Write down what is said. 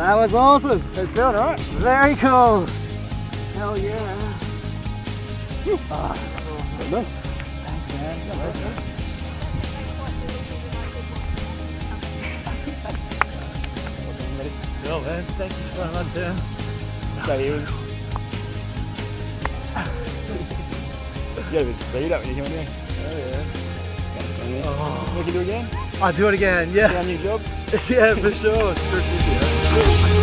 That was awesome. It felt alright. Very cool. Hell yeah. Ah, well, thanks, man. Well, man, thank you so much, sir. Stay here. You get a bit of speed up when you come in here. Oh, yeah. Oh. We can do it again? I'll do it again, yeah. Is that a new job? Yeah, for sure.